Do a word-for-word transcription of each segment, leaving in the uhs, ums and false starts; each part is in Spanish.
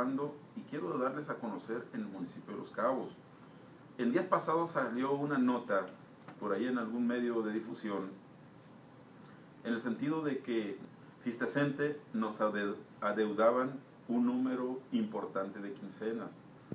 llevando y quiero darles a conocer en el municipio de Los Cabos. El día pasado salió una nota por ahí en algún medio de difusión en el sentido de que Fistecente nos adeudaban un número importante de quincenas.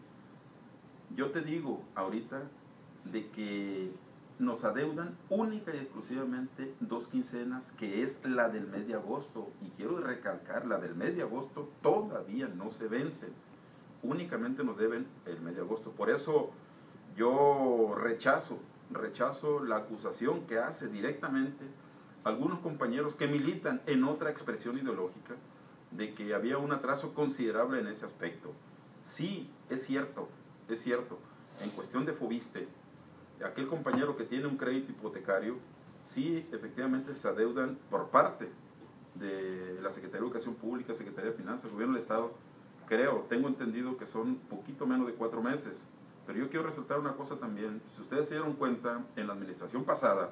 Yo te digo ahorita de que nos adeudan única y exclusivamente dos quincenas, que es la del mes de agosto, y quiero recalcar, la del mes de agosto todavía no se vence, únicamente nos deben el mes de agosto. Por eso yo rechazo, rechazo la acusación que hace directamente algunos compañeros que militan en otra expresión ideológica de que había un atraso considerable en ese aspecto. Sí, es cierto, es cierto, en cuestión de Foviste, aquel compañero que tiene un crédito hipotecario, sí, efectivamente se adeudan por parte de la Secretaría de Educación Pública, Secretaría de Finanzas, Gobierno del Estado, creo, tengo entendido que son poquito menos de cuatro meses. Pero yo quiero resaltar una cosa también. Si ustedes se dieron cuenta, en la administración pasada,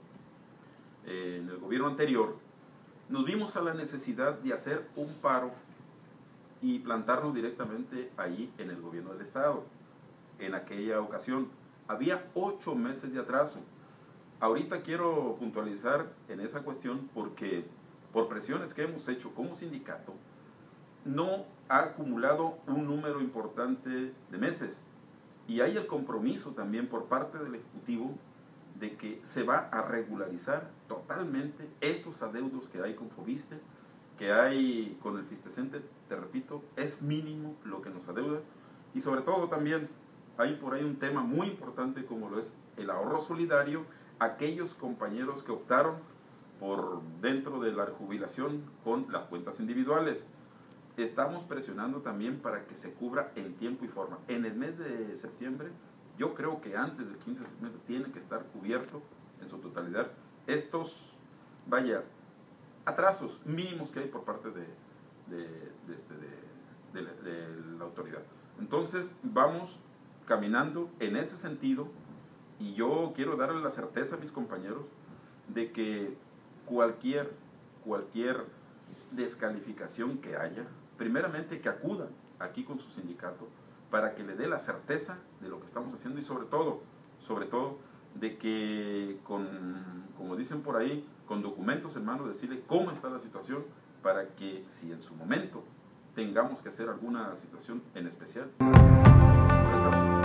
eh, en el gobierno anterior, nos vimos a la necesidad de hacer un paro y plantarnos directamente ahí en el gobierno del Estado. En aquella ocasión había ocho meses de atraso. Ahorita quiero puntualizar en esa cuestión porque por presiones que hemos hecho como sindicato, no ha acumulado un número importante de meses. Y hay el compromiso también por parte del Ejecutivo de que se va a regularizar totalmente estos adeudos que hay con Foviste, que hay con el Fistecente, te repito, es mínimo lo que nos adeuda. Y sobre todo también hay por ahí un tema muy importante como lo es el ahorro solidario, aquellos compañeros que optaron por dentro de la jubilación con las cuentas individuales. Estamos presionando también para que se cubra en tiempo y forma. En el mes de septiembre, yo creo que antes del quince de septiembre tiene que estar cubierto en su totalidad estos, vaya, atrasos mínimos que hay por parte de, de, de, este, de, de, de la autoridad. Entonces, vamos caminando en ese sentido y yo quiero darle la certeza a mis compañeros de que cualquier, cualquier descalificación que haya, primeramente que acudan aquí con su sindicato para que le dé la certeza de lo que estamos haciendo y sobre todo, sobre todo, de que con, como dicen por ahí, con documentos en mano decirle cómo está la situación para que si en su momento tengamos que hacer alguna situación en especial, por esa razón.